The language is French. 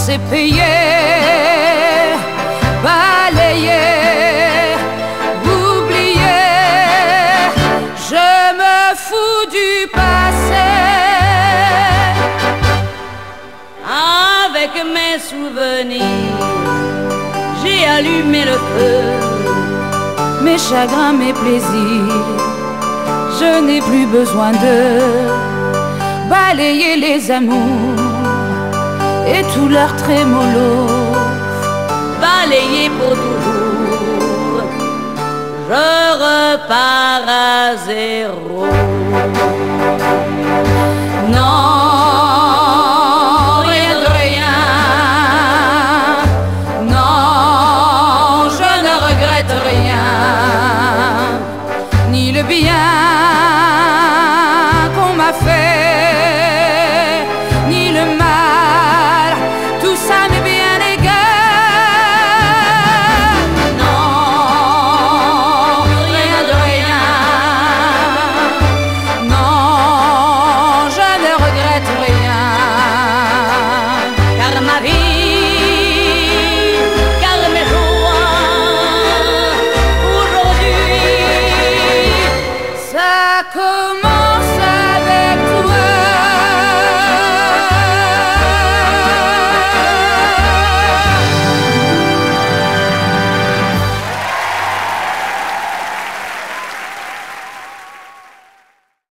c'est payer, balayer, oublier. Je me fous du passé. Avec mes souvenirs, j'ai allumé le feu. Mes chagrins, mes plaisirs, je n'ai plus besoin de balayer les amours et tout leur trémolo, balayer pour toujours. Je repars à zéro. Non, rien de rien. Non, je ne regrette rien, ni le bien qu'on m'a fait, ni le mal, tout ça m'est bien égal. Non, rien de rien. Non, je ne regrette rien, car ma vie, car mes joies, aujourd'hui, ça commence.